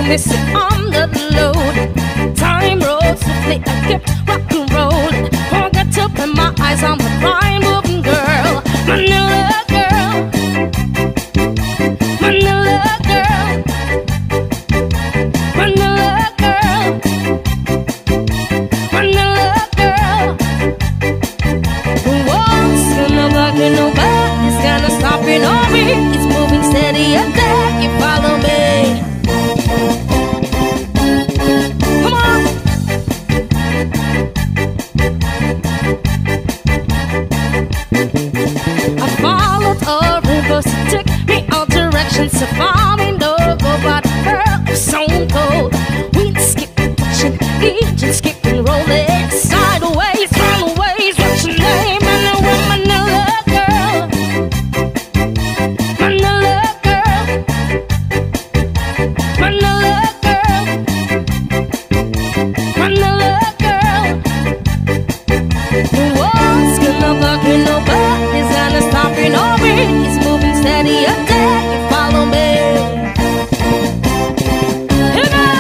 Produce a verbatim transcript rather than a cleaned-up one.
me sit under the load. Time rolls swiftly, I kept rock and roll. Forget to open my eyes, I'm a fine moving girl. Manila girl, Manila girl, Manila girl, Manila girl. The walls in the back and nobody's gonna stop it on me. It's moving steady up there, you follow me. Come on. I followed a river to take me all directions. So far me no go but her stone cold. We skip touching, engine skipping, rolling sideways, runaways. What's your name? And I want Manila girl, Manila girl, Manila girl, Manila girl. The walls gonna block me, nobody's gonna stop it on me. It's moving steady up there, you follow me. Here go.